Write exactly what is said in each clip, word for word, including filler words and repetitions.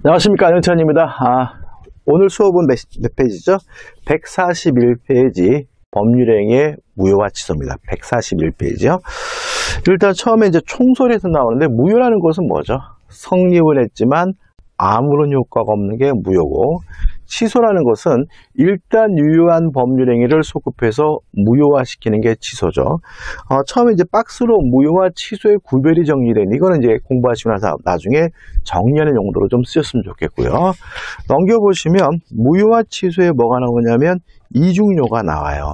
안녕하십니까, 안영찬입니다. 아, 오늘 수업은 몇, 몇 페이지죠? 백사십일 페이지 법률행위의 무효와 취소입니다. 백사십일 페이지요. 일단 처음에 이제 총소리에서 나오는데, 무효라는 것은 뭐죠? 성립을 했지만 아무런 효과가 없는 게 무효고, 취소라는 것은 일단 유효한 법률행위를 소급해서 무효화시키는 게 취소죠. 어, 처음에 이제 박스로 무효와 취소의 구별이 정리된, 이거는 이제 공부하시고 나서 나중에 정리하는 용도로 좀 쓰셨으면 좋겠고요. 넘겨보시면 무효와 취소에 뭐가 나오냐면 이중요가 나와요.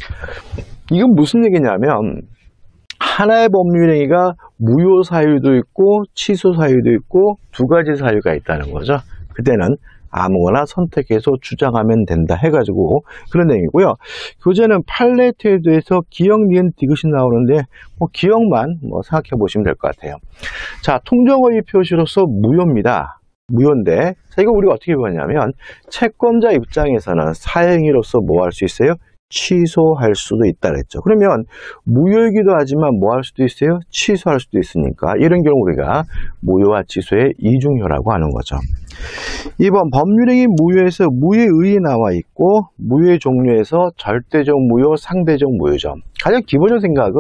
이건 무슨 얘기냐면 하나의 법률행위가 무효 사유도 있고 취소 사유도 있고 두 가지 사유가 있다는 거죠. 그때는 아무거나 선택해서 주장하면 된다 해가지고 그런 내용이고요. 교재는 판례태도에서 기역, 니은, 디귿이 나오는데 뭐 기역만 뭐 생각해 보시면 될 것 같아요. 자, 통정어휘 표시로서 무효입니다. 무효인데, 자, 이거 우리가 어떻게 보냐면 채권자 입장에서는 사행위로서 뭐 할 수 있어요? 취소할 수도 있다 그랬죠. 그러면 무효이기도 하지만 뭐 할 수도 있어요? 취소할 수도 있으니까 이런 경우 우리가 무효와 취소의 이중효라고 하는 거죠. 이 번 법률행위 무효에서 무효의 의의 나와 있고, 무효의 종류에서 절대적 무효, 상대적 무효죠. 가장 기본적인 생각은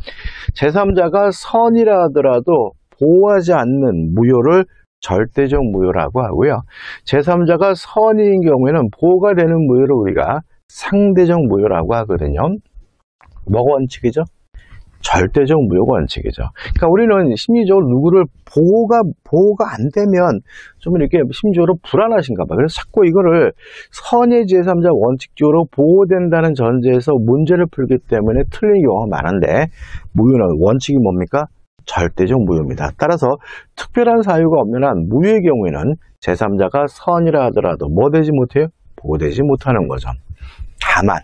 제삼자가 선이라 하더라도 보호하지 않는 무효를 절대적 무효라고 하고요. 제삼자가 선인 경우에는 보호가 되는 무효를 우리가 상대적 무효라고 하거든요. 뭐가 원칙이죠? 절대적 무효가 원칙이죠. 그러니까 우리는 심리적으로 누구를 보호가 보호가 안 되면 좀 이렇게 심리적으로 불안하신가 봐요. 그래서 자꾸 이거를 선의 제삼자 원칙적으로 보호된다는 전제에서 문제를 풀기 때문에 틀린 경우가 많은데, 무효는 원칙이 뭡니까? 절대적 무효입니다. 따라서 특별한 사유가 없는 한 무효의 경우에는 제삼자가 선이라 하더라도 뭐 되지 못해요? 보호되지 못하는 거죠. 다만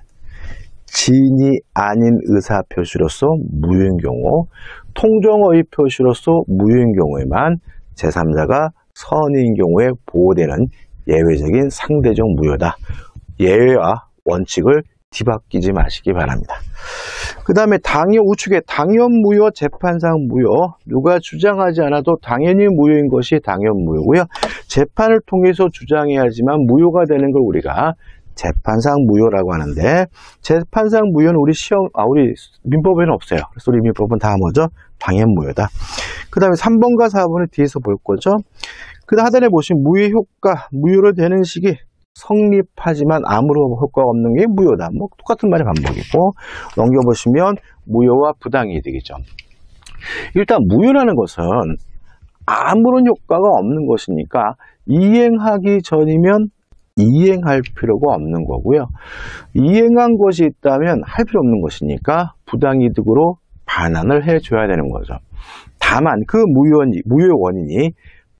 진이 아닌 의사표시로서 무효인 경우, 통정어휘 표시로서 무효인 경우에만 제삼자가 선인 경우에 보호되는 예외적인 상대적 무효다. 예외와 원칙을 뒤바뀌지 마시기 바랍니다. 그 다음에 당연 우측에 당연 무효, 재판상 무효. 누가 주장하지 않아도 당연히 무효인 것이 당연 무효고요. 재판을 통해서 주장해야지만 무효가 되는 걸 우리가 재판상 무효라고 하는데, 재판상 무효는 우리 시험, 아, 우리 민법에는 없어요. 그래서 우리 민법은 다 뭐죠? 당연 무효다. 그 다음에 삼 번과 사 번을 뒤에서 볼 거죠. 그 다음 하단에 보시면 무효의 효과, 무효로 되는 시기, 성립하지만 아무런 효과가 없는 게 무효다. 뭐 똑같은 말의 반복이고, 넘겨보시면 무효와 부당이득이죠. 일단 무효라는 것은 아무런 효과가 없는 것이니까 이행하기 전이면 이행할 필요가 없는 거고요. 이행한 것이 있다면 할 필요 없는 것이니까 부당이득으로 반환을 해줘야 되는 거죠. 다만 그 무효, 무효 원인이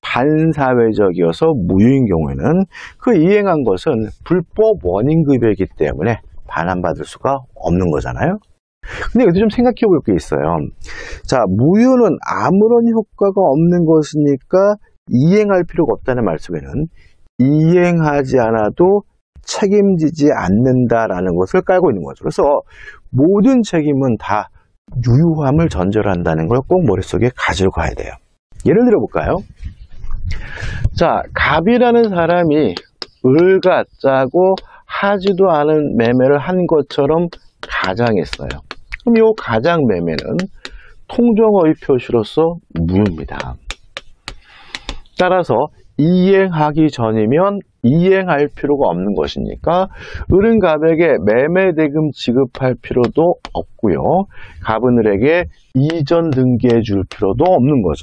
반사회적이어서 무효인 경우에는 그 이행한 것은 불법 원인급여이기 때문에 반환받을 수가 없는 거잖아요. 근데 여기서 좀 생각해 볼 게 있어요. 자, 무효는 아무런 효과가 없는 것이니까 이행할 필요가 없다는 말씀에는 이행하지 않아도 책임지지 않는다라는 것을 깔고 있는 거죠. 그래서 모든 책임은 다 유효함을 전제로 한다는 걸 꼭 머릿속에 가지고 가야 돼요. 예를 들어 볼까요? 자, 갑이라는 사람이 을과 짜고 하지도 않은 매매를 한 것처럼 가장했어요. 그럼 이 가장 매매는 통정어휘 표시로서 무효입니다. 따라서 이행하기 전이면 이행할 필요가 없는 것이니까 을은 갑에게 매매대금 지급할 필요도 없고요. 갑은 을에게 이전 등기해 줄 필요도 없는 거죠.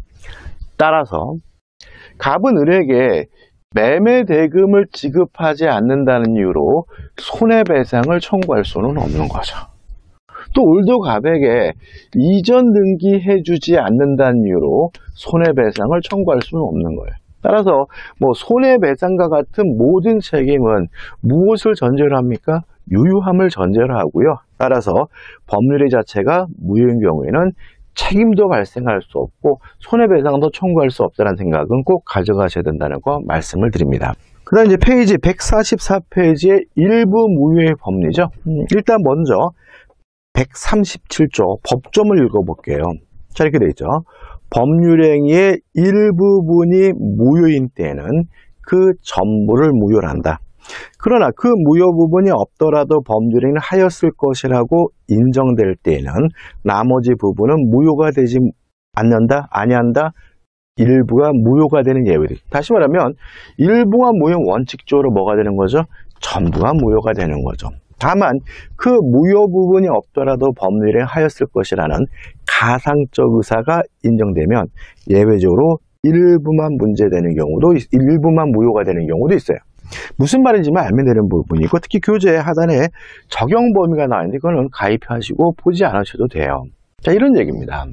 따라서 갑은 을에게 매매대금을 지급하지 않는다는 이유로 손해배상을 청구할 수는 없는 거죠. 또 을도 갑에게 이전 등기해 주지 않는다는 이유로 손해배상을 청구할 수는 없는 거예요. 따라서 뭐 손해배상과 같은 모든 책임은 무엇을 전제로 합니까? 유효함을 전제로 하고요. 따라서 법률의 자체가 무효인 경우에는 책임도 발생할 수 없고 손해배상도 청구할 수 없다는 생각은 꼭 가져가셔야 된다는 거 말씀을 드립니다. 그 다음 이제 페이지 백사십사 페이지의 일부 무효의 법리죠. 음, 일단 먼저 백삼십칠 조 법조문을 읽어볼게요. 자, 이렇게 되어 있죠. 법률행위의 일부분이 무효인 때는 그 전부를 무효로 한다. 그러나 그 무효 부분이 없더라도 법률행위를 하였을 것이라고 인정될 때에는 나머지 부분은 무효가 되지 않는다, 아니한다, 일부가 무효가 되는 예외들. 다시 말하면 일부가 무효는 원칙적으로 뭐가 되는 거죠? 전부가 무효가 되는 거죠. 다만 그 무효 부분이 없더라도 법률행위를 하였을 것이라는 가상적 의사가 인정되면 예외적으로 일부만 문제되는 경우도, 일부만 무효가 되는 경우도 있어요. 무슨 말인지만 알면 되는 부분이고, 특히 교재 하단에 적용 범위가 나와 있는데 그거는 가입하시고 보지 않으셔도 돼요. 자, 이런 얘기입니다.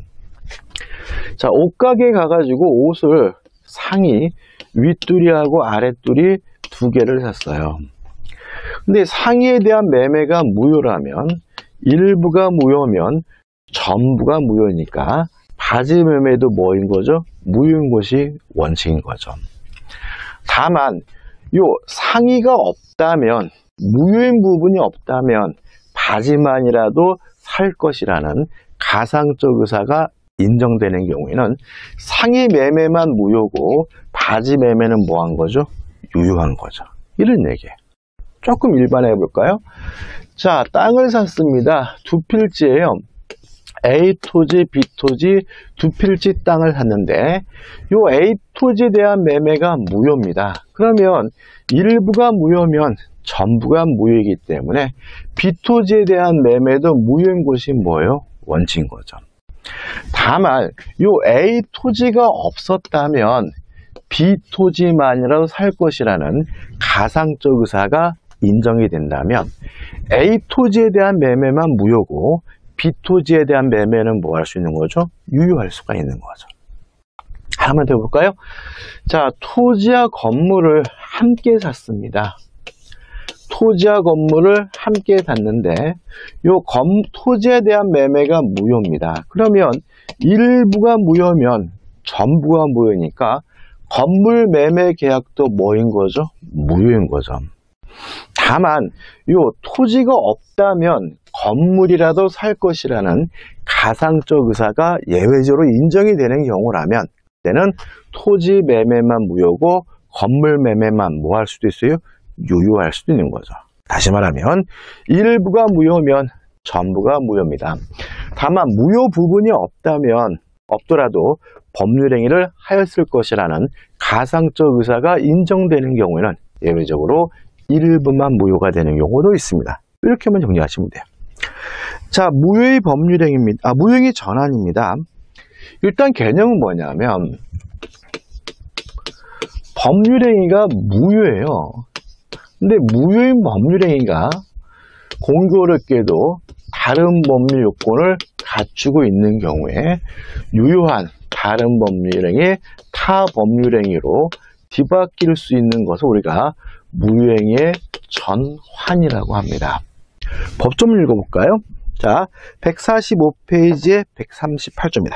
자, 옷가게 가가지고 옷을 상의 윗뚜리하고 아랫뚜리 두 개를 샀어요. 근데 상의에 대한 매매가 무효라면, 일부가 무효면 전부가 무효니까 바지 매매도 뭐인 거죠? 무효인 것이 원칙인 거죠. 다만 요 상의가 없다면, 무효인 부분이 없다면 바지만이라도 살 것이라는 가상적 의사가 인정되는 경우에는 상의 매매만 무효고 바지 매매는 뭐한 거죠? 유효한 거죠. 이런 얘기예요. 조금 일반화해 볼까요? 자, 땅을 샀습니다. 두 필지예요. A 토지, B 토지 두 필지 땅을 샀는데 요 A 토지에 대한 매매가 무효입니다. 그러면 일부가 무효면 전부가 무효이기 때문에 B 토지에 대한 매매도 무효인 것이 뭐예요? 원칙인 거죠. 다만 요 A 토지가 없었다면 B 토지만이라도 살 것이라는 가상적 의사가 인정이 된다면 A 토지에 대한 매매만 무효고 B 토지에 대한 매매는 뭐 할 수 있는 거죠? 유효할 수가 있는 거죠. 하나만 더 볼까요? 자, 토지와 건물을 함께 샀습니다. 토지와 건물을 함께 샀는데 요 검, 토지에 대한 매매가 무효입니다. 그러면 일부가 무효면 전부가 무효니까 건물 매매 계약도 뭐인 거죠? 무효인 거죠. 다만 요 토지가 없다면 건물이라도 살 것이라는 가상적 의사가 예외적으로 인정이 되는 경우라면 때는 토지 매매만 무효고 건물 매매만 뭐 할 수도 있어요? 유효할 수도 있는 거죠. 다시 말하면 일부가 무효면 전부가 무효입니다. 다만 무효 부분이 없다면 없더라도 법률행위를 하였을 것이라는 가상적 의사가 인정되는 경우에는 예외적으로 일부만 무효가 되는 경우도 있습니다. 이렇게만 정리하시면 돼요. 자, 무효의 법률행위입니다. 아, 무효행위 전환입니다. 일단 개념은 뭐냐면 법률행위가 무효예요. 근데 무효인 법률행위가 공교롭게도 다른 법률 요건을 갖추고 있는 경우에 유효한 다른 법률행위, 타 법률행위로 뒤바뀔 수 있는 것을 우리가 무효행위의 전환이라고 합니다. 법 좀 읽어볼까요? 자, 백사십오 페이지에 백삼십팔 조입니다.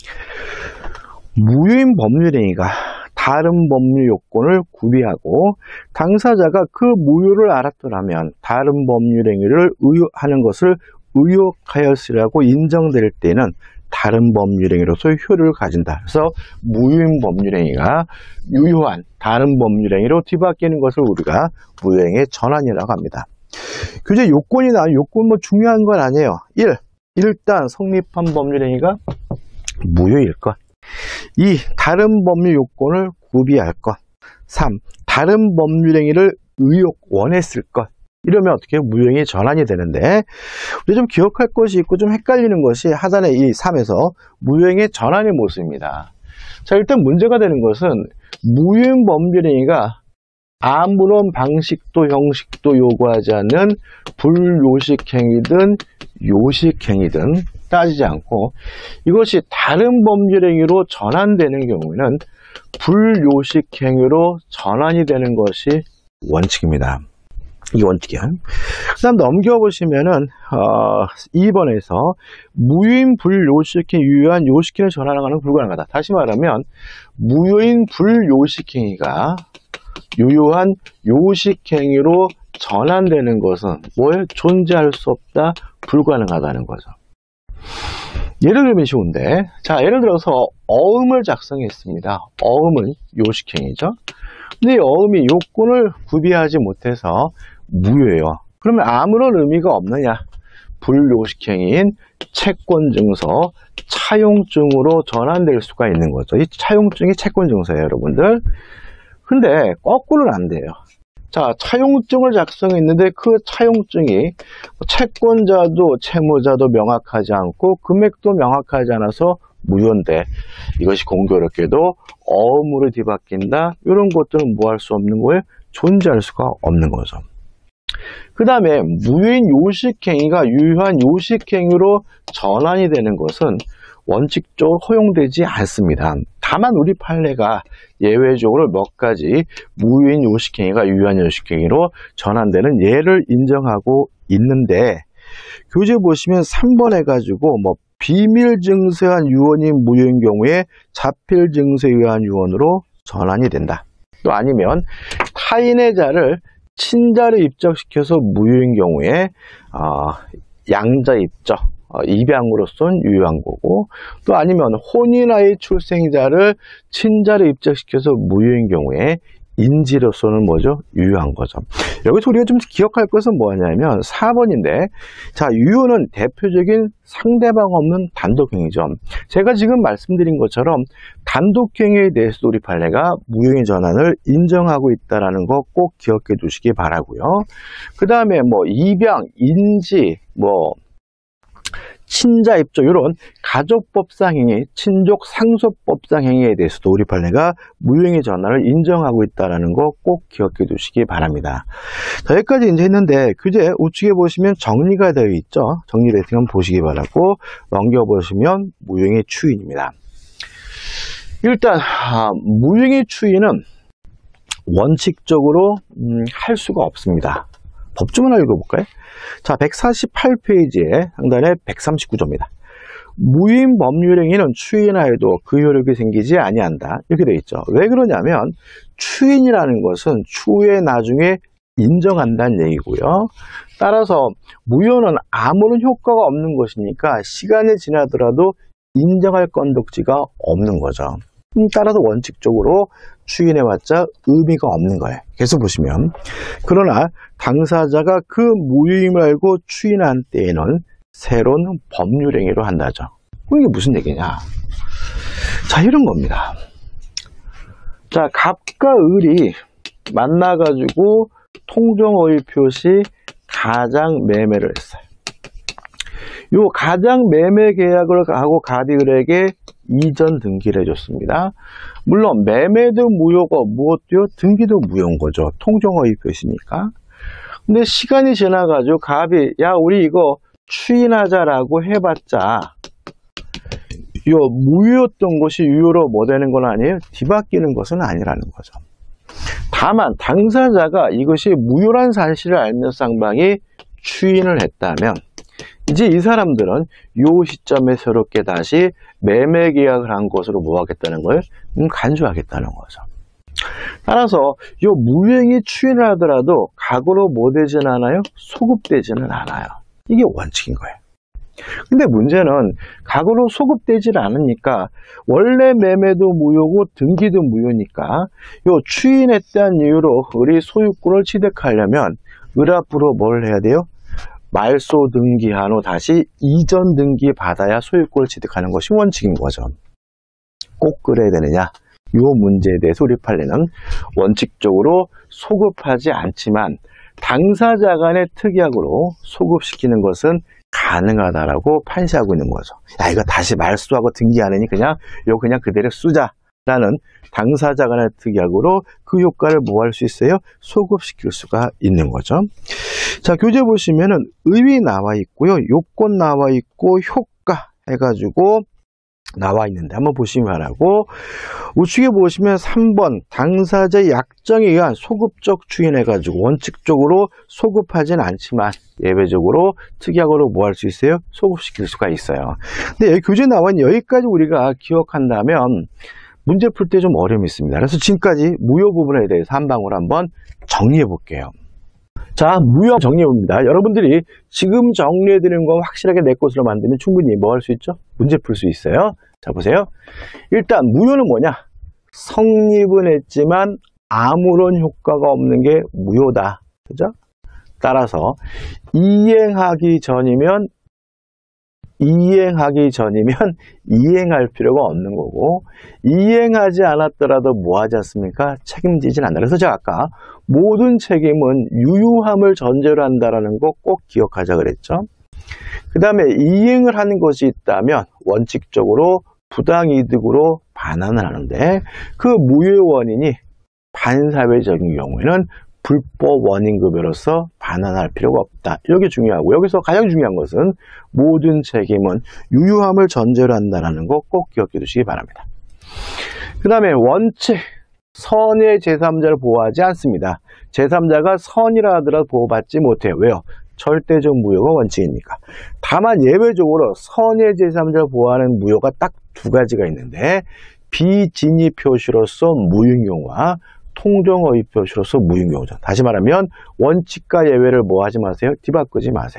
무효인 법률행위가 다른 법률 요건을 구비하고 당사자가 그 무효를 알았더라면 다른 법률행위를 의혹하는 것을 의혹하였으라고 인정될 때는 다른 법률행위로서 효력을 가진다. 그래서 무효인 법률행위가 유효한 다른 법률행위로 뒤바뀌는 것을 우리가 무효행위의 전환이라고 합니다. 교재 요건이 나와요. 요건 뭐 중요한 건 아니에요. 일. 일단 성립한 법률행위가 무효일 것. 이. 다른 법률 요건을 구비할 것. 삼. 다른 법률행위를 의혹 원했을 것. 이러면 어떻게 무효행위 전환이 되는데 우리 좀 기억할 것이 있고 좀 헷갈리는 것이 하단의 이 삼에서 무효행위 전환의 모습입니다. 자, 일단 문제가 되는 것은 무효행 법률행위가 아무런 방식도 형식도 요구하지 않는 불요식행위든 요식행위든 따지지 않고 이것이 다른 법률행위로 전환되는 경우에는 불요식행위로 전환이 되는 것이 원칙입니다. 이 원칙이야. 그 다음 넘겨보시면은, 어, 이 번에서 무효인 불요식행위, 유효한 요식행위를 전환하는 불가능하다. 다시 말하면, 무효인 불요식행위가 유효한 요식행위로 전환되는 것은 뭐에 존재할 수 없다, 불가능하다는 거죠. 예를 들면 쉬운데, 자, 예를 들어서 어음을 작성했습니다. 어음은 요식행위죠. 근데 이 어음이 요건을 구비하지 못해서 무효예요. 그러면 아무런 의미가 없느냐? 불요식행위인 채권증서, 차용증으로 전환될 수가 있는 거죠. 이 차용증이 채권증서예요, 여러분들. 근데 거꾸로는 안 돼요. 자, 차용증을 작성했는데 그 차용증이 채권자도 채무자도 명확하지 않고 금액도 명확하지 않아서 무효인데 이것이 공교롭게도 어음으로 뒤바뀐다. 이런 것들은 뭐 할 수 없는 거예요? 존재할 수가 없는 거죠. 그 다음에 무효인 요식행위가 유효한 요식행위로 전환이 되는 것은 원칙적으로 허용되지 않습니다. 다만 우리 판례가 예외적으로 몇 가지 무효인 요식행위가 유효한 요식행위로 전환되는 예를 인정하고 있는데, 교재 보시면 삼 번 해가지고 뭐 비밀 증서한 유언이 무효인 경우에 자필 증서에 의한 유언으로 전환이 된다. 또 아니면 타인의 자를 친자를 입적시켜서 무효인 경우에 어, 양자 입적, 어, 입양으로서는 유효한 거고, 또 아니면 혼인아이 출생자를 친자를 입적시켜서 무효인 경우에 인지로서는 뭐죠? 유효한 거죠. 여기서 우리가 좀 기억할 것은 뭐냐면 사 번인데, 자, 유효는 대표적인 상대방 없는 단독행위죠. 제가 지금 말씀드린 것처럼 단독행위에 대해서도 우리 판례가 무효인 전환을 인정하고 있다는 거 꼭 기억해 두시기 바라고요. 그 다음에 뭐 입양, 인지, 뭐 친자 입적, 이런 가족법상 행위, 친족 상속법상 행위에 대해서도 우리 판례가 무효행위 전환을 인정하고 있다는 거 꼭 기억해 두시기 바랍니다. 자, 여기까지 이제 했는데 교재 우측에 보시면 정리가 되어 있죠. 정리를 한번 보시기 바라고, 넘겨보시면 무효행위 추인입니다. 일단 아, 무효행위 추인은 원칙적으로 음, 할 수가 없습니다. 법조문 하나 읽어볼까요? 자, 백사십팔 페이지에 상단에 백삼십구 조입니다. 무효인 법률행위는 추인하여도 그 효력이 생기지 아니한다. 이렇게 되어 있죠. 왜 그러냐면 추인이라는 것은 추후에 나중에 인정한다는 얘기고요. 따라서 무효는 아무런 효과가 없는 것이니까 시간이 지나더라도 인정할 건덕지가 없는 거죠. 따라서 원칙적으로 추인해봤자 의미가 없는 거예요. 계속 보시면, 그러나 당사자가 그 무효임을 알고 추인한 때에는 새로운 법률행위로 한다죠. 이게 무슨 얘기냐? 자, 이런 겁니다. 자, 갑과 을이 만나가지고 통정허위 표시 가장 매매를 했어요. 요 가장 매매 계약을 하고 갑이 을에게 이전 등기를 해줬습니다. 물론 매매도 무효고 무엇도요? 등기도 무효인 거죠. 통정허위 표시니까. 근데 시간이 지나가지고 갑이 야 우리 이거 추인하자라고 해봤자 요 무효였던 것이 유효로 뭐 되는 건 아니에요? 뒤바뀌는 것은 아니라는 거죠. 다만 당사자가 이것이 무효란 사실을 알면 쌍방이 추인을 했다면 이제 이 사람들은 요 시점에 새롭게 다시 매매 계약을 한 것으로 뭐 하겠다는 거예요? 음, 간주하겠다는 거죠. 따라서 요 무효행위 추인을 하더라도 각오로 뭐 되지는 않아요? 소급되지는 않아요. 이게 원칙인 거예요. 근데 문제는 각오로 소급되질 않으니까 원래 매매도 무효고 등기도 무효니까 요 추인했다는 이유로 을이 소유권을 취득하려면 을 앞으로 뭘 해야 돼요? 말소 등기한 후 다시 이전 등기 받아야 소유권을 취득하는 것이 원칙인 거죠. 꼭 그래야 되느냐? 이 문제에 대해서 우리 판례는 원칙적으로 소급하지 않지만 당사자 간의 특약으로 소급시키는 것은 가능하다라고 판시하고 있는 거죠. 야, 이거 다시 말소하고 등기하느니 그냥 이거 그냥 그대로 쓰자라는 당사자 간의 특약으로 그 효과를 뭐 할 수 있어요? 소급시킬 수가 있는 거죠. 자, 교재 보시면은 의위 나와 있고요. 요건 나와 있고 효과 해가지고 나와 있는데 한번 보시면 하고, 우측에 보시면 삼 번 당사자의 약정에 의한 소급적 추인해가지고 원칙적으로 소급하진 않지만 예외적으로 특약으로 뭐 할 수 있어요? 소급시킬 수가 있어요. 근데 여기 교재에 나와 있는 여기까지 우리가 기억한다면 문제 풀 때 좀 어려움이 있습니다. 그래서 지금까지 무효 부분에 대해서 한 방울 한번 정리해 볼게요. 자, 무효 정리해봅니다. 여러분들이 지금 정리해드리는 거 확실하게 내 것으로 만들면 충분히 뭐 할 수 있죠? 문제 풀 수 있어요. 자, 보세요. 일단 무효는 뭐냐? 성립은 했지만 아무런 효과가 없는 게 무효다. 그죠? 따라서 이행하기 전이면 이행하기 전이면 이행할 필요가 없는 거고, 이행하지 않았더라도 뭐 하지 않습니까? 책임지진 않는다. 그래서 제가 아까 모든 책임은 유효함을 전제로 한다라는 거 꼭 기억하자 그랬죠. 그 다음에 이행을 하는 것이 있다면 원칙적으로 부당이득으로 반환을 하는데, 그 무효의 원인이 반사회적인 경우에는 불법 원인급여로서 반환할 필요가 없다. 이게 중요하고, 여기서 가장 중요한 것은 모든 책임은 유효함을 전제로 한다는 거 꼭 기억해 두시기 바랍니다. 그 다음에 원칙, 선의 제삼자를 보호하지 않습니다. 제삼자가 선이라 하더라도 보호받지 못해요. 왜요? 절대적 무효가 원칙이니까. 다만 예외적으로 선의 제삼자를 보호하는 무효가 딱 두 가지가 있는데, 비진위 표시로서 무효인 경우와 통정허위 표시로서 무효인 경우죠. 다시 말하면 원칙과 예외를 뭐 하지 마세요? 뒤바꾸지 마세요.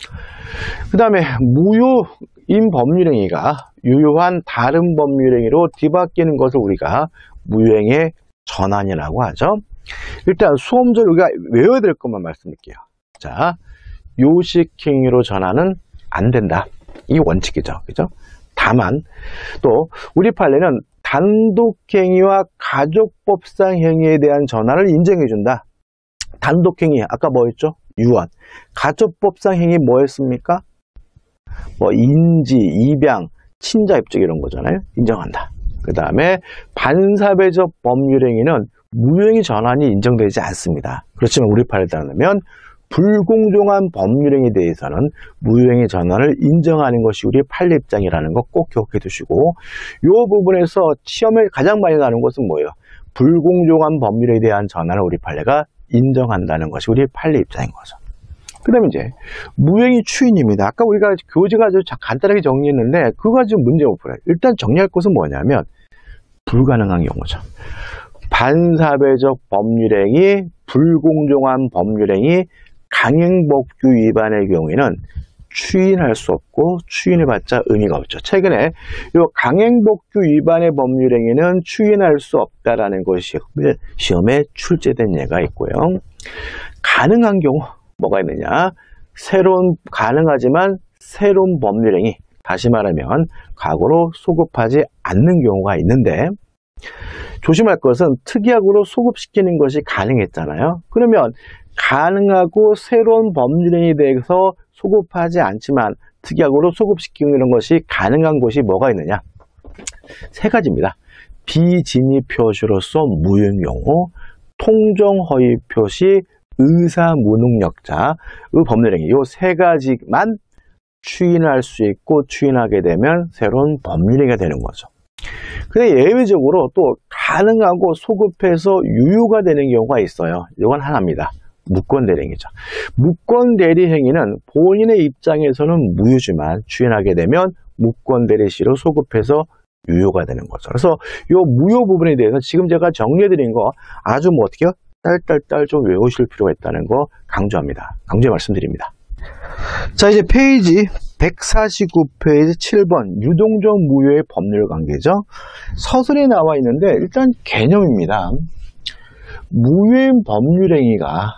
그 다음에 무효인 법률행위가 유효한 다른 법률행위로 뒤바뀌는 것을 우리가 무효행위의 전환이라고 하죠. 일단 수험적 우리가 외워야 될 것만 말씀드릴게요. 자, 요식행위로 전환은 안 된다. 이 원칙이죠. 그죠? 다만 또 우리 판례는 단독행위와 가족법상 행위에 대한 전환을 인정해준다. 단독행위, 아까 뭐였죠? 유언. 가족법상 행위 뭐였습니까? 뭐 인지, 입양, 친자 입적 이런 거잖아요. 인정한다. 그 다음에 반사회적 법률행위는 무효행위 전환이 인정되지 않습니다. 그렇지만 우리 판례에 따르면 불공정한 법률행위에 대해서는 무효행위 전환을 인정하는 것이 우리 판례 입장이라는 거 꼭 기억해 두시고, 이 부분에서 시험에 가장 많이 나오는 것은 뭐예요? 불공정한 법률에 대한 전환을 우리 판례가 인정한다는 것이 우리 판례 입장인 거죠. 그 다음에 이제 무효행위 추인입니다. 아까 우리가 교재가 아주 간단하게 정리했는데 그거 가지고 문제 못 풀어요. 일단 정리할 것은 뭐냐면 불가능한 경우죠. 반사회적 법률행위, 불공정한 법률행위, 강행법규 위반의 경우에는 추인할 수 없고 추인해봤자 의미가 없죠. 최근에 이 강행법규 위반의 법률행위는 추인할 수 없다라는 것이 시험에 출제된 예가 있고요. 가능한 경우 뭐가 있느냐? 새로운 가능하지만 새로운 법률행위, 다시 말하면 과거로 소급하지 않는 경우가 있는데, 조심할 것은 특이하고로 소급시키는 것이 가능했잖아요. 그러면 가능하고 새로운 법률행위에 대해서 소급하지 않지만 특이하고로 소급시키는 것이 가능한 것이 뭐가 있느냐? 세 가지입니다. 비진위 표시로서 무효인 경우, 통정허위 표시, 의사무능력자의 법률행위, 이 세 가지만 추인할 수 있고 추인하게 되면 새로운 법률행위가 되는 거죠. 근데 예외적으로 또 가능하고 소급해서 유효가 되는 경우가 있어요. 이건 하나입니다. 무권대리행위죠. 무권대리행위는 본인의 입장에서는 무효지만 추인하게 되면 무권대리시로 소급해서 유효가 되는 거죠. 그래서 이 무효 부분에 대해서 지금 제가 정리해드린 거 아주 뭐 어떻게요? 딸딸딸 좀 외우실 필요가 있다는 거 강조합니다. 강조해 말씀드립니다. 자, 이제 페이지 백사십구 페이지 칠 번 유동적 무효의 법률 관계죠. 서술에 나와 있는데 일단 개념입니다. 무효인 법률행위가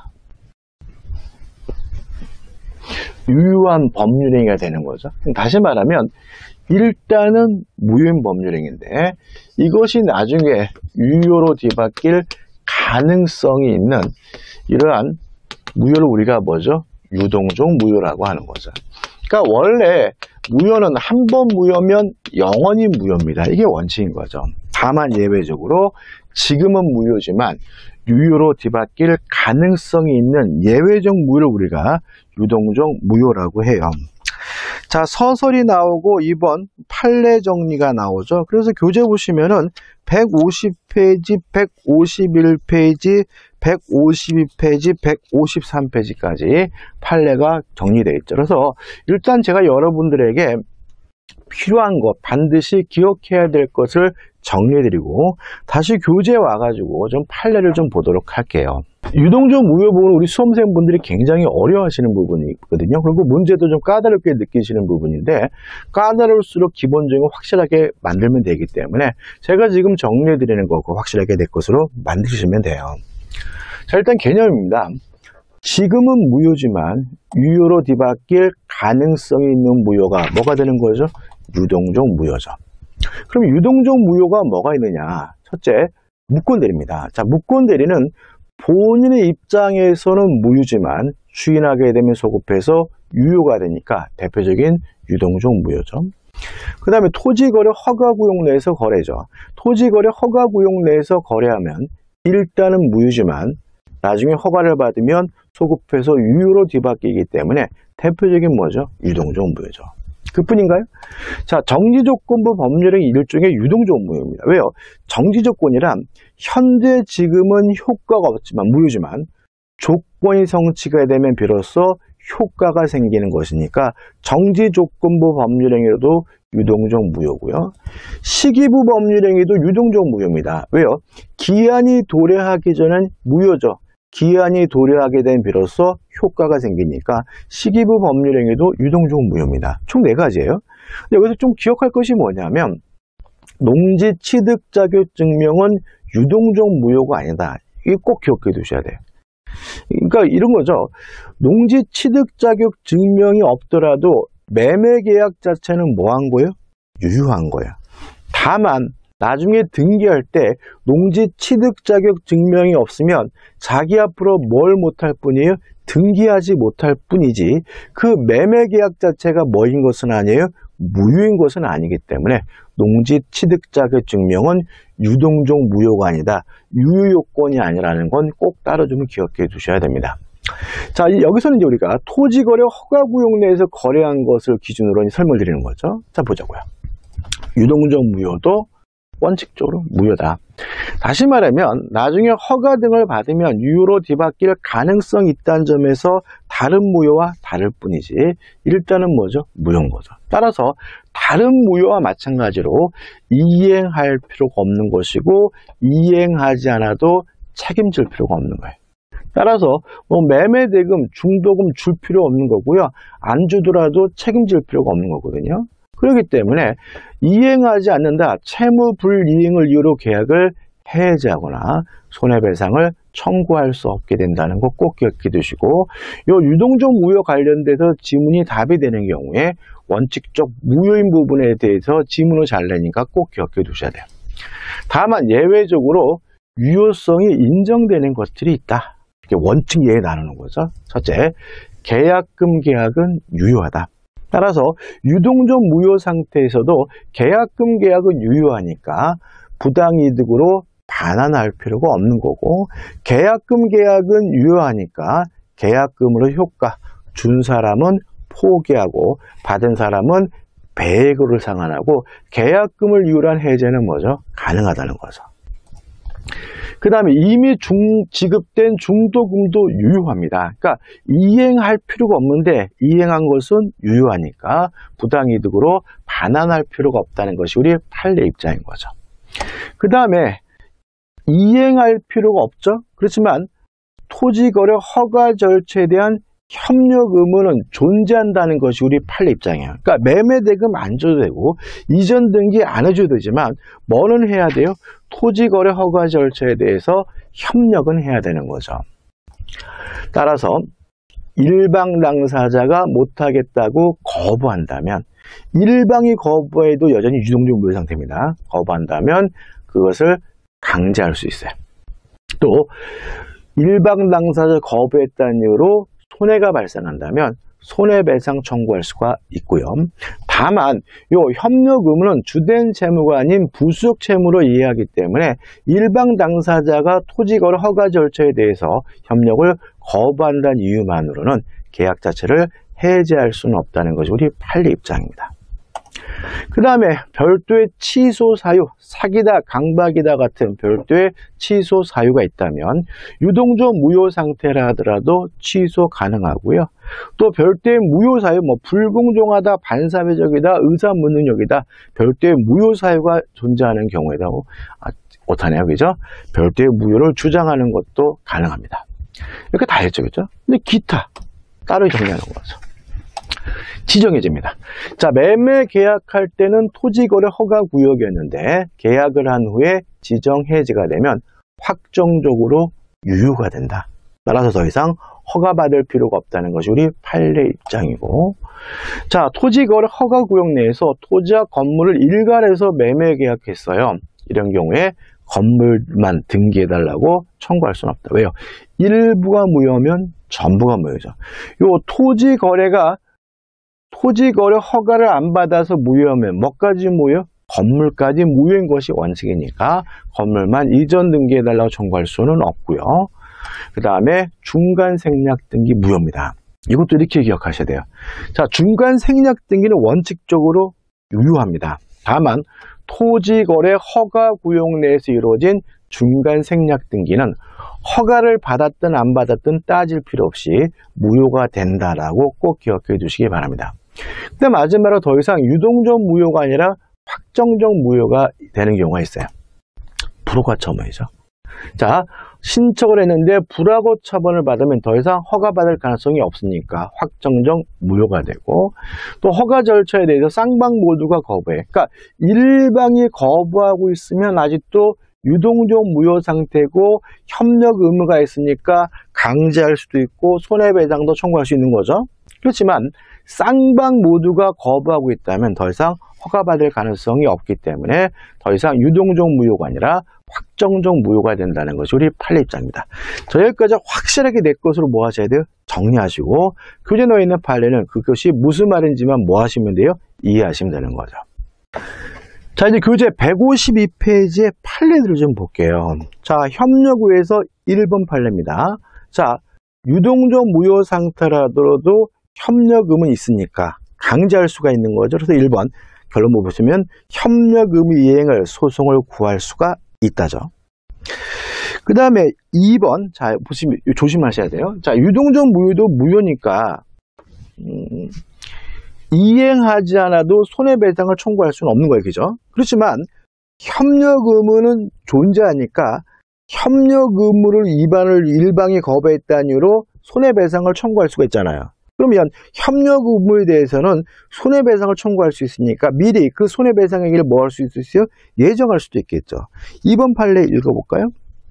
유효한 법률행위가 되는 거죠. 다시 말하면 일단은 무효인 법률행위인데 이것이 나중에 유효로 뒤바뀔 가능성이 있는 이러한 무효를 우리가 뭐죠? 유동적 무효라고 하는 거죠. 그러니까 원래 무효는 한 번 무효면 영원히 무효입니다. 이게 원칙인 거죠. 다만 예외적으로 지금은 무효지만 유효로 뒤바뀔 가능성이 있는 예외적 무효를 우리가 유동적 무효라고 해요. 자, 서설이 나오고 이번 판례 정리가 나오죠. 그래서 교재 보시면은 백오십 페이지, 백오십일 페이지, 백오십이 페이지, 백오십삼 페이지까지 판례가 정리되어 있죠. 그래서 일단 제가 여러분들에게 필요한 것, 반드시 기억해야 될 것을 정리해드리고 다시 교재에 와가지고 좀 판례를 좀 보도록 할게요. 유동적 무효 부분은 우리 수험생분들이 굉장히 어려워하시는 부분이거든요. 그리고 문제도 좀 까다롭게 느끼시는 부분인데 까다로울수록 기본적인 거 확실하게 만들면 되기 때문에 제가 지금 정리해드리는 거 확실하게 내 것으로 만드시면 돼요. 자, 일단 개념입니다. 지금은 무효지만 유효로 뒤바뀔 가능성이 있는 무효가 뭐가 되는 거죠? 유동적 무효죠. 그럼 유동적 무효가 뭐가 있느냐? 첫째, 무권대리입니다. 자, 무권대리는 본인의 입장에서는 무효지만 추인하게 되면 소급해서 유효가 되니까 대표적인 유동적 무효죠. 그 다음에 토지거래 허가구역 내에서 거래죠. 토지거래 허가구역 내에서 거래하면 일단은 무효지만 나중에 허가를 받으면 소급해서 유효로 뒤바뀌기 때문에 대표적인 뭐죠? 유동적 무효죠. 그뿐인가요? 자, 정지조건부 법률의 일종의 유동적 무효입니다. 왜요? 정지조건이란 현재 지금은 효과가 없지만 무효지만 조건이 성취가 되면 비로소 효과가 생기는 것이니까 정지조건부 법률행위로도 유동적 무효고요. 시기부 법률행위도 유동적 무효입니다. 왜요? 기한이 도래하기 전엔 무효죠. 기한이 도래하게 된 비로소 효과가 생기니까 시기부 법률행위도 유동적 무효입니다. 총 네 가지예요. 여기서 좀 기억할 것이 뭐냐면 농지 취득 자격 증명은 유동적 무효가 아니다. 이게 꼭 기억해 두셔야 돼요. 그러니까 이런 거죠. 농지 취득 자격 증명이 없더라도 매매 계약 자체는 뭐 한 거예요? 유효한 거예요. 다만 나중에 등기할 때 농지 취득 자격 증명이 없으면 자기 앞으로 뭘 못할 뿐이에요? 등기하지 못할 뿐이지 그 매매 계약 자체가 뭐인 것은 아니에요? 무효인 것은 아니기 때문에 농지 취득 자격 증명은 유동적 무효가 아니다. 유효 요건이 아니라는 건 꼭 따로 좀 기억해 두셔야 됩니다. 자, 여기서는 이제 우리가 토지거래 허가구역 내에서 거래한 것을 기준으로 설명을 드리는 거죠. 자, 보자고요. 유동적 무효도 원칙적으로 무효다. 다시 말하면 나중에 허가 등을 받으면 유효로 뒤바뀔 가능성이 있다는 점에서 다른 무효와 다를 뿐이지 일단은 뭐죠? 무효인 거죠. 따라서 다른 무효와 마찬가지로 이행할 필요가 없는 것이고 이행하지 않아도 책임질 필요가 없는 거예요. 따라서 뭐 매매대금, 중도금 줄 필요 없는 거고요. 안 주더라도 책임질 필요가 없는 거거든요. 그렇기 때문에 이행하지 않는다. 채무 불이행을 이유로 계약을 해지하거나 손해배상을 청구할 수 없게 된다는 거 꼭 기억해 두시고 이 유동적 무효 관련돼서 지문이 답이 되는 경우에 원칙적 무효인 부분에 대해서 지문을 잘 내니까 꼭 기억해 두셔야 돼요. 다만 예외적으로 유효성이 인정되는 것들이 있다. 이렇게 원칙 예에 나누는 거죠. 첫째, 계약금 계약은 유효하다. 따라서 유동적 무효 상태에서도 계약금 계약은 유효하니까 부당이득으로 반환할 필요가 없는 거고 계약금 계약은 유효하니까 계약금으로 효과 준 사람은 포기하고 받은 사람은 배액으로 상환하고 계약금을 이유로 한 해제는 뭐죠? 가능하다는 거죠. 그 다음에 이미 중, 지급된 중도금도 유효합니다. 그러니까 이행할 필요가 없는데 이행한 것은 유효하니까 부당이득으로 반환할 필요가 없다는 것이 우리 판례 입장인 거죠. 그 다음에 이행할 필요가 없죠. 그렇지만 토지거래 허가 절차에 대한 협력 의무는 존재한다는 것이 우리 판례 입장이에요. 그러니까 매매대금 안 줘도 되고 이전 등기 안 해줘도 되지만 뭐는 해야 돼요? 토지거래 허가 절차에 대해서 협력은 해야 되는 거죠. 따라서 일방 당사자가 못하겠다고 거부한다면 일방이 거부해도 여전히 유동적 무효 상태입니다. 거부한다면 그것을 강제할 수 있어요. 또 일방 당사자 거부했다는 이유로 손해가 발생한다면 손해배상 청구할 수가 있고요. 다만 이 협력 의무는 주된 채무가 아닌 부수적 채무로 이해하기 때문에 일방 당사자가 토지거래 허가 절차에 대해서 협력을 거부한다는 이유만으로는 계약 자체를 해지할 수는 없다는 것이 우리 판례 입장입니다. 그 다음에 별도의 취소 사유, 사기다, 강박이다 같은 별도의 취소 사유가 있다면 유동적 무효 상태라 하더라도 취소 가능하고요. 또 별도의 무효 사유, 뭐 불공정하다, 반사회적이다, 의사무능력이다, 별도의 무효 사유가 존재하는 경우에도 아, 못하네요, 그죠? 별도의 무효를 주장하는 것도 가능합니다. 이렇게 다 했죠, 그죠? 근데 기타 따로 정리하는 거죠. 지정해집니다. 자, 매매 계약할 때는 토지거래 허가 구역이었는데 계약을 한 후에 지정 해지가 되면 확정적으로 유효가 된다. 따라서 더 이상 허가받을 필요가 없다는 것이 우리 판례 입장이고, 자, 토지거래 허가 구역 내에서 토지와 건물을 일괄해서 매매 계약했어요. 이런 경우에 건물만 등기해달라고 청구할 수는 없다. 왜요? 일부가 무효면 전부가 무효죠. 요 토지거래가 토지거래 허가를 안 받아서 무효하면 뭐까지 무효? 건물까지 무효인 것이 원칙이니까 건물만 이전 등기해달라고 청구할 수는 없고요. 그 다음에 중간 생략 등기 무효입니다. 이것도 이렇게 기억하셔야 돼요. 자, 중간 생략 등기는 원칙적으로 유효합니다. 다만 토지거래 허가 구역 내에서 이루어진 중간 생략 등기는 허가를 받았든 안 받았든 따질 필요 없이 무효가 된다라고 꼭 기억해 주시기 바랍니다. 근데 마지막으로 더 이상 유동적 무효가 아니라 확정적 무효가 되는 경우가 있어요. 불허가 처분이죠. 자, 신청을 했는데 불허가 처분을 받으면 더 이상 허가받을 가능성이 없으니까 확정적 무효가 되고, 또 허가 절차에 대해서 쌍방 모두가 거부해. 그러니까 일방이 거부하고 있으면 아직도 유동적 무효 상태고 협력 의무가 있으니까 강제할 수도 있고 손해배상도 청구할 수 있는 거죠. 그렇지만 쌍방 모두가 거부하고 있다면 더 이상 허가받을 가능성이 없기 때문에 더 이상 유동적 무효가 아니라 확정적 무효가 된다는 것이 우리 판례 입장입니다. 저 여기까지 확실하게 내 것으로 뭐 하셔야 돼요? 정리하시고 교재에 넣어 있는 판례는 그것이 무슨 말인지만 뭐 하시면 돼요? 이해하시면 되는 거죠. 자, 이제 교재 백오십이 페이지의 판례들을 좀 볼게요. 자, 협력우에서 일 번 판례입니다. 자, 유동적 무효 상태라도 협력음은 있으니까 강제할 수가 있는 거죠. 그래서 일 번 결론 보시면 협력음 이행을 소송을 구할 수가 있다죠. 그 다음에 이 번, 자, 보시면 조심하셔야 돼요. 자, 유동적 무효도 무효니까 음, 이행하지 않아도 손해배상을 청구할 수는 없는 거예요. 그죠? 그렇지만 협력 의무는 존재하니까 협력 의무를 위반을 일방이 거부했다는 이유로 손해배상을 청구할 수가 있잖아요. 그러면 협력 의무에 대해서는 손해배상을 청구할 수 있으니까 미리 그 손해배상액을 뭐 할 수 있어요? 예정할 수도 있겠죠. 이 번 판례 읽어볼까요?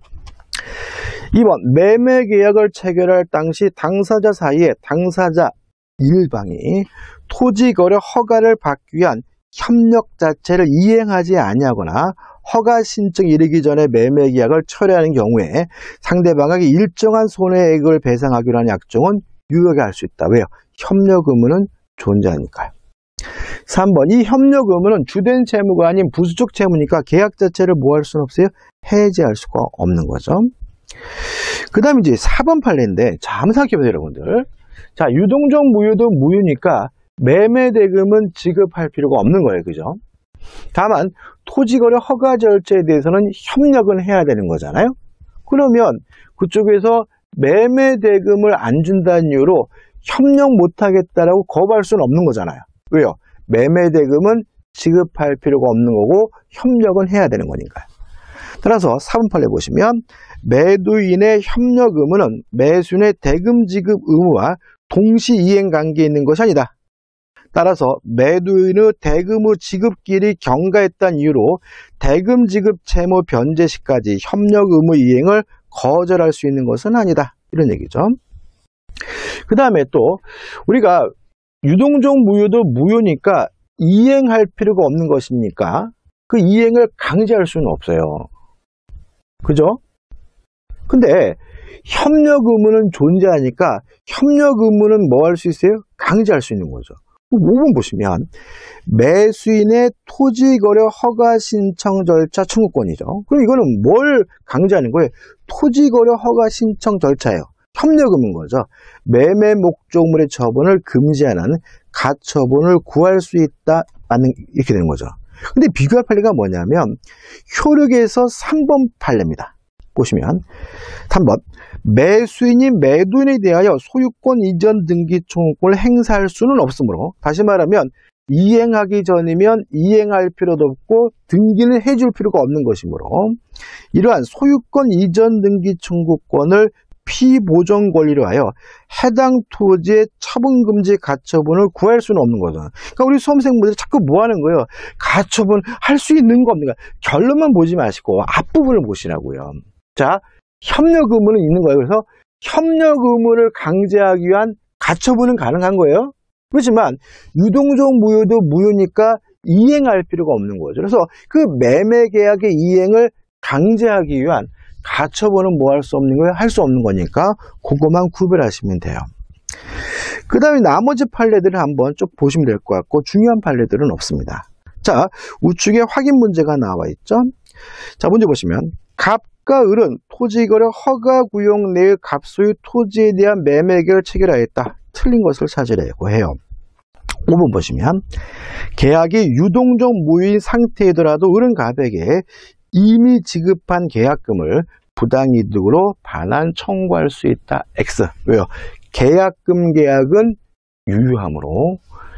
이 번 매매 계약을 체결할 당시 당사자 사이에 당사자 일방이 토지거래 허가를 받기 위한 협력 자체를 이행하지 아니하거나 허가 신청 이르기 전에 매매 계약을 철회하는 경우에 상대방에게 일정한 손해액을 배상하기로 한 약정은 유효하게 할 수 있다. 왜요? 협력 의무는 존재하니까요. 삼 번 이 협력 의무는 주된 채무가 아닌 부수적 채무니까 계약 자체를 뭐 할 수는 없어요? 해지할 수가 없는 거죠. 그 다음에 이제 사 번 판례인데 자, 한번 생각해 보세요, 여러분들. 자, 유동적 무효도 무효니까 매매 대금은 지급할 필요가 없는 거예요. 그죠? 다만 토지거래 허가 절차에 대해서는 협력은 해야 되는 거잖아요. 그러면 그쪽에서 매매 대금을 안 준다는 이유로 협력 못 하겠다라고 거부할 수는 없는 거잖아요. 왜요? 매매 대금은 지급할 필요가 없는 거고 협력은 해야 되는 거니까요. 따라서 사 번 판례 보시면 매도인의 협력 의무는 매수인의 대금 지급 의무와 동시 이행 관계에 있는 것이 아니다. 따라서 매도인의 대금의 지급길이 경과했다는 이유로 대금 지급 채무 변제 시까지 협력 의무 이행을 거절할 수 있는 것은 아니다. 이런 얘기죠. 그 다음에 또 우리가 유동적 무효도 무효니까 이행할 필요가 없는 것이니까 그 이행을 강제할 수는 없어요. 그죠? 근데 협력 의무는 존재하니까 협력 의무는 뭐 할 수 있어요? 강제할 수 있는 거죠. 오 번 보시면 매수인의 토지거래 허가 신청 절차 청구권이죠. 그럼 이거는 뭘 강제하는 거예요? 토지거래 허가 신청 절차예요. 협력 의무인 거죠. 매매 목적물의 처분을 금지하는 가처분을 구할 수 있다. 이렇게 되는 거죠. 근데 비교할 판례가 뭐냐면 효력에서 삼 번 판례입니다. 보시면 삼 번 매수인이 매도인에 대하여 소유권 이전 등기 청구권을 행사할 수는 없으므로, 다시 말하면 이행하기 전이면 이행할 필요도 없고 등기는 해줄 필요가 없는 것이므로 이러한 소유권 이전 등기 청구권을 피보정 권리로 하여 해당 토지의 처분금지 가처분을 구할 수는 없는 거죠. 그러니까 우리 수험생분들이 자꾸 뭐 하는 거예요? 가처분 할 수 있는 거 없는 거. 결론만 보지 마시고 앞부분을 보시라고요. 자, 협력 의무는 있는 거예요. 그래서 협력 의무를 강제하기 위한 가처분은 가능한 거예요. 그렇지만 유동적 무효도 무효니까 이행할 필요가 없는 거죠. 그래서 그 매매 계약의 이행을 강제하기 위한 가처분은 뭐 할 수 없는 거예요? 할 수 없는 거니까 그것만 구별하시면 돼요. 그 다음에 나머지 판례들을 한번 쭉 보시면 될 것 같고 중요한 판례들은 없습니다. 자, 우측에 확인 문제가 나와 있죠. 자, 문제 보시면 갑과 을은 토지거래 허가 구역 내의 갑소유 토지에 대한 매매 계약을 체결하였다. 틀린 것을 찾으려고 해요. 오 번 보시면 계약이 유동적 무효인 상태이더라도 을은 갑에게 이미 지급한 계약금을 부당이득으로 반환 청구할 수 있다. X. 왜요? 계약금 계약은 유효하므로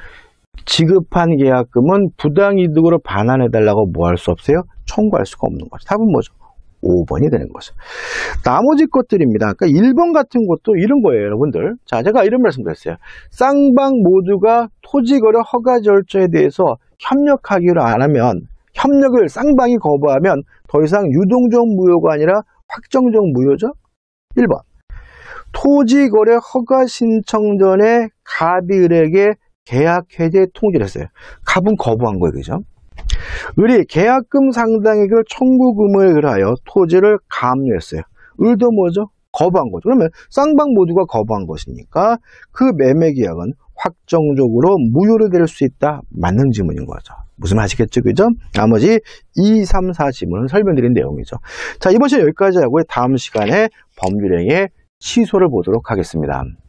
지급한 계약금은 부당이득으로 반환해달라고 뭐 할 수 없어요? 청구할 수가 없는 거죠. 답은 뭐죠? 오 번이 되는 거죠. 나머지 것들입니다. 그러니까 일 번 같은 것도 이런 거예요, 여러분들. 자, 제가 이런 말씀 드렸어요. 쌍방 모두가 토지거래 허가 절차에 대해서 협력하기로 안 하면, 협력을 쌍방이 거부하면 더 이상 유동적 무효가 아니라 확정적 무효죠. 일 번 토지거래 허가 신청 전에 갑이 을에게 계약 해제 통지를 했어요. 갑은 거부한 거예요. 그죠? 을이 계약금 상당액을 청구금에 의하여 토지를 감유했어요. 을도 뭐죠? 거부한 거죠. 그러면 쌍방 모두가 거부한 것이니까 그 매매 계약은 확정적으로 무효로 될 수 있다. 맞는 지문인 거죠. 무슨 말 아시겠죠? 그죠? 나머지 이, 삼, 사 지문은 설명드린 내용이죠. 자, 이번 시간 여기까지 하고 다음 시간에 법률행위의 취소를 보도록 하겠습니다.